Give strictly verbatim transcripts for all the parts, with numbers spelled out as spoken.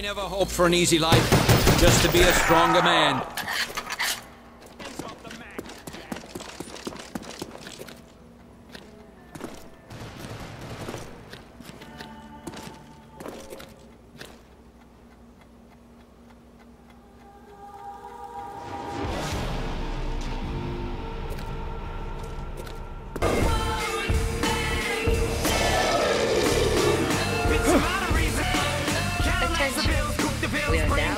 never hoped for an easy life, just to be a stronger man. We are now.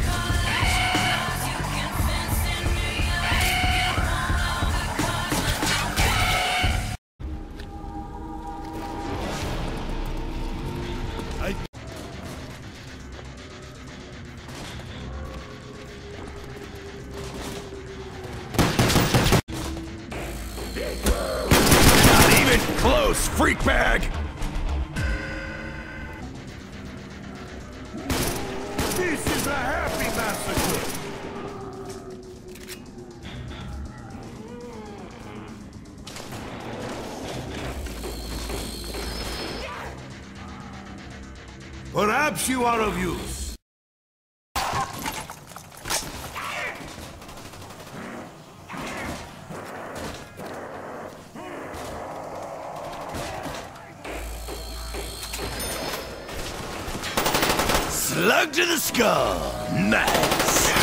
Not even close, freak bag! This is a happy massacre! Perhaps you are of use. Slug to the skull. Nice.